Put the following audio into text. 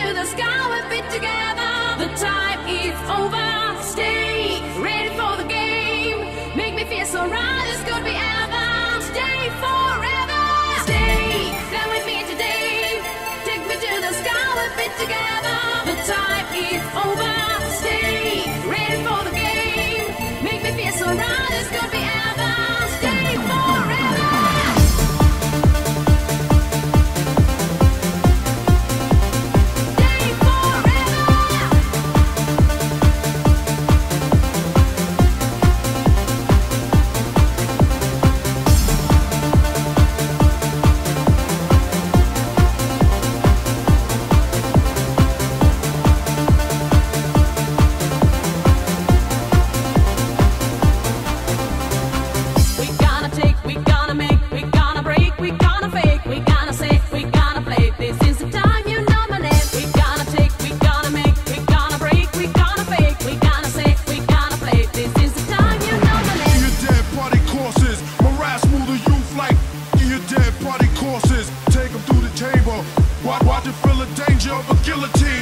to the sky, we'll be together. The time is over. Stay ready for the game. Make me feel so right, this could be ever. Stay forever. Stay down with me today. Take me to the sky, we'll be together. The time is over. Stay ready for the game. Make me feel so right, this could be ever. Stay forever. Watch it feel the danger of a guillotine.